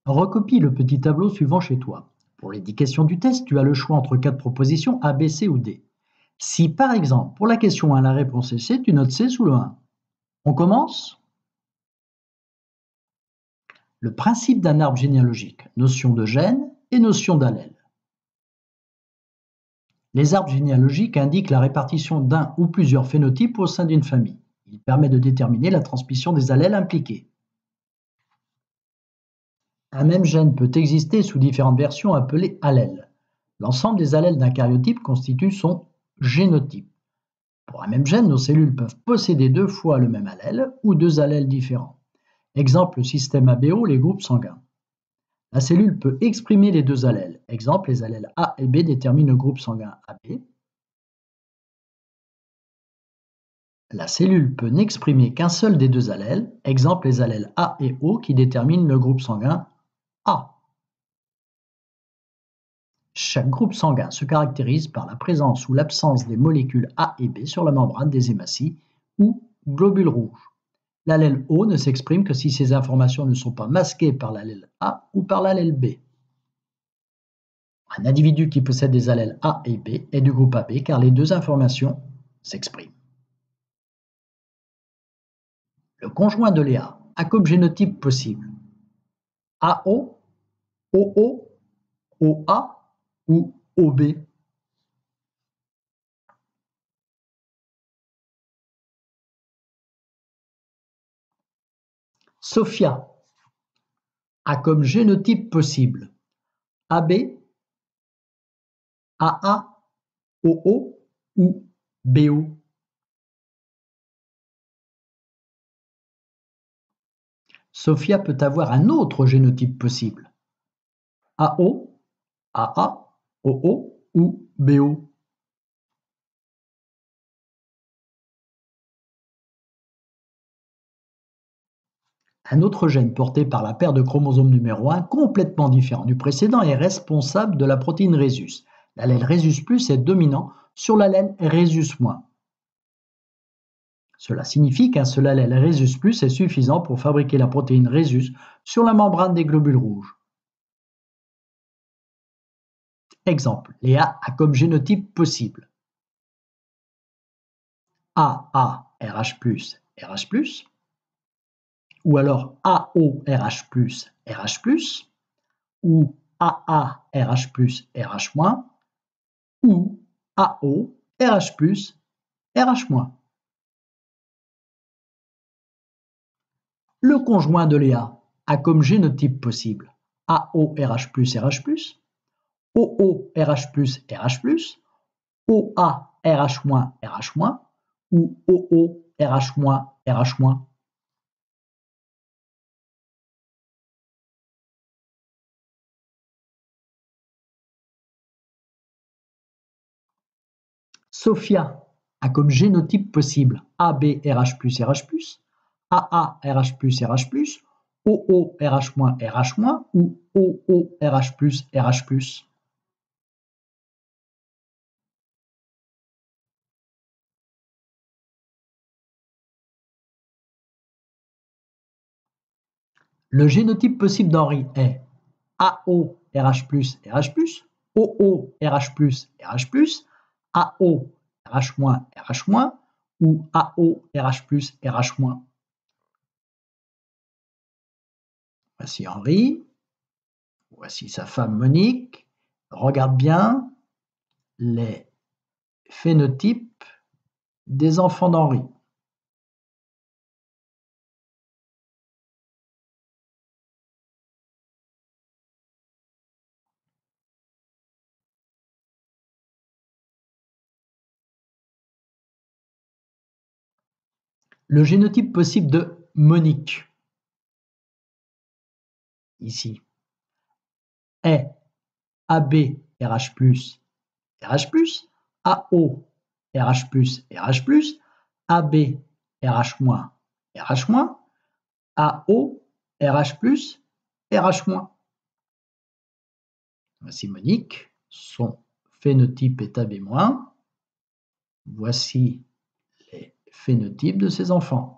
Recopie le petit tableau suivant chez toi. Pour les 10 questions du test, tu as le choix entre 4 propositions A, B, C ou D. Si par exemple, pour la question 1, la réponse est C, tu notes C sous le 1. On commence? Le principe d'un arbre généalogique, notion de gène et notion d'allèle. Les arbres généalogiques indiquent la répartition d'un ou plusieurs phénotypes au sein d'une famille. Il permet de déterminer la transmission des allèles impliqués. Un même gène peut exister sous différentes versions appelées allèles. L'ensemble des allèles d'un karyotype constitue son génotype. Pour un même gène, nos cellules peuvent posséder 2 fois le même allèle ou 2 allèles différents. Exemple, le système ABO, les groupes sanguins. La cellule peut exprimer les 2 allèles. Exemple, les allèles A et B déterminent le groupe sanguin AB. La cellule peut n'exprimer qu'un seul des 2 allèles. Exemple, les allèles A et O qui déterminent le groupe sanguin A. Chaque groupe sanguin se caractérise par la présence ou l'absence des molécules A et B sur la membrane des hématies ou globules rouges. L'allèle O ne s'exprime que si ces informations ne sont pas masquées par l'allèle A ou par l'allèle B. Un individu qui possède des allèles A et B est du groupe AB car les 2 informations s'expriment. Le conjoint de Léa a comme génotype possible AO, OO, OA ou OB. Sophia a comme génotype possible AB, AA, OO ou BO. Sophia peut avoir un autre génotype possible AO, AA, OO ou BO. Un autre gène porté par la paire de chromosomes numéro 1, complètement différent du précédent, est responsable de la protéine Rhésus. L'allèle Rhésus+ est dominant sur l'allèle Rhésus-. Cela signifie qu'un seul allèle Rhésus+ est suffisant pour fabriquer la protéine Rhésus sur la membrane des globules rouges. Exemple, Léa a comme génotype possible AA RH+, RH+, ou alors AO-RH+, RH+, ou AA-RH+, RH-, ou AO-RH+, RH-. Le conjoint de Léa a comme génotype possible AO-RH+, RH+, OO-RH+, RH+, OA-RH-, RH-, ou OO-RH-, RH-. Sophia a comme génotype possible AB-RH+, RH+, AA-RH+, RH+, OO-RH-, RH- ou OO-RH+, RH+. Le génotype possible d'Henri est AO-RH+, RH+, OO-RH+, RH+, AO-RH-, RH- ou AO-RH+, RH-. Voici Henri, voici sa femme Monique. Regarde bien les phénotypes des enfants d'Henri. Le génotype possible de Monique, ici, est AB-RH+, RH+, AO-RH+, RH+, AB-RH-, RH-, AO-RH+, RH-. Voici Monique, son phénotype est AB-. Voici les phénotypes de ses enfants.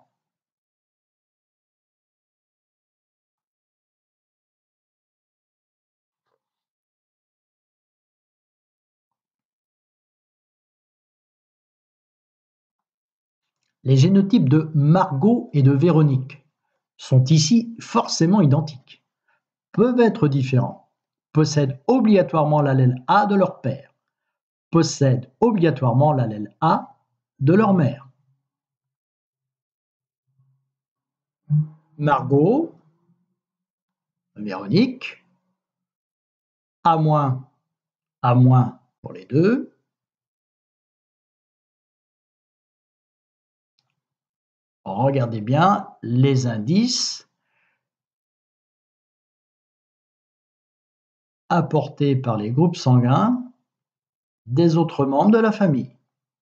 Les génotypes de Margot et de Véronique sont ici forcément identiques, peuvent être différents, possèdent obligatoirement l'allèle A de leur père, possèdent obligatoirement l'allèle A de leur mère. Margot, Véronique, A-, A- pour les deux. Regardez bien les indices apportés par les groupes sanguins des autres membres de la famille.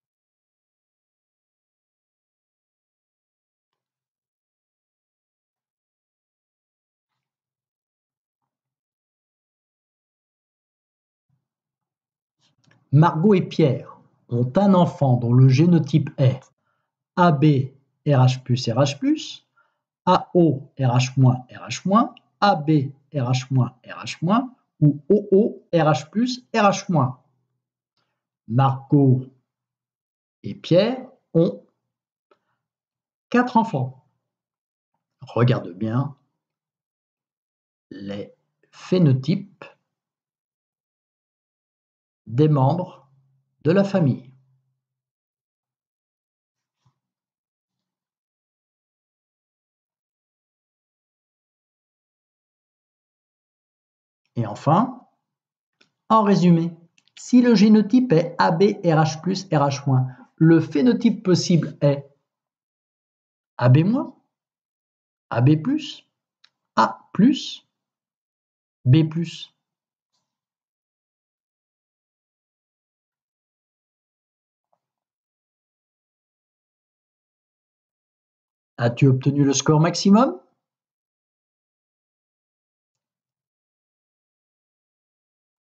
Margot et Pierre ont un enfant dont le génotype est AB RH+, RH+, AO RH-, RH-, AB RH-, RH- ou OO RH+, RH-. Margot et Pierre ont 4 enfants. Regarde bien les phénotypes des membres de la famille. Et enfin, en résumé, si le génotype est ABRH+, RH-, le phénotype possible est AB-, AB+, A+, B+. As-tu obtenu le score maximum ?